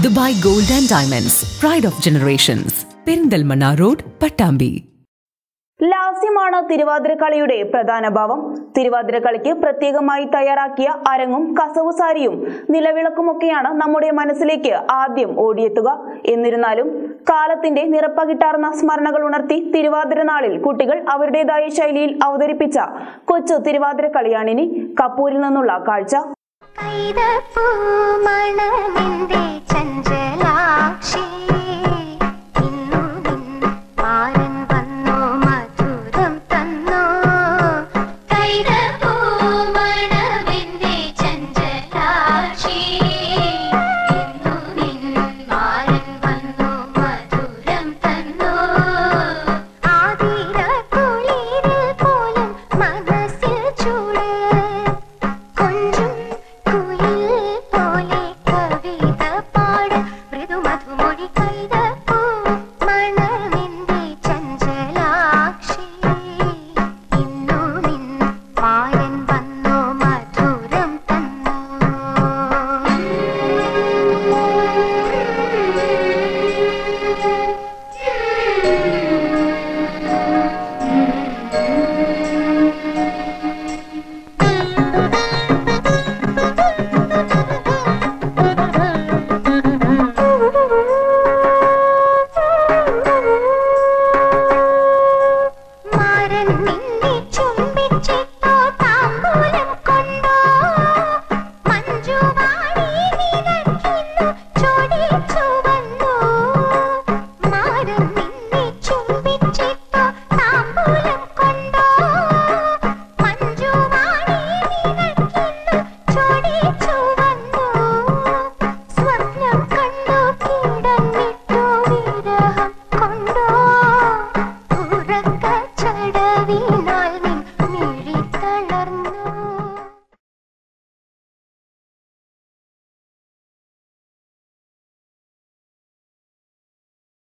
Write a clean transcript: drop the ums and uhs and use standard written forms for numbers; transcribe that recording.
Dubai Gold and Diamonds, Pride of Generations, Perindalmanna Road, Pattambi. ലാസ്യമാണ് തിരുവാതിരക്കളിയുടെ പ്രധാന ഭാവം. തിരുവാതിരക്കളിക്ക് പ്രത്യേകമായി തയ്യാറാക്കിയ അരങ്ങും കസവുസാരിയും നിലവിളക്കുമൊക്കെയാണ് നമ്മുടെ മനസ്സിലേക്ക് ആദ്യം ഓടിയെത്തുക. എന്നിരുന്നാലും കാലത്തിന്റെ നിറപ്പകിട്ടാർന്ന സ്മരണകൾ ഉണർത്തി തിരുവാതിര നാളിൽ കുട്ടികൾ അവരുടേതായ ശൈലിയിൽ അവതരിപ്പിച്ച കൊച്ചു തിരുവാതിരക്കളിയാണിനി. കപ്പൂരിൽ നിന്നുള്ള കാഴ്ച.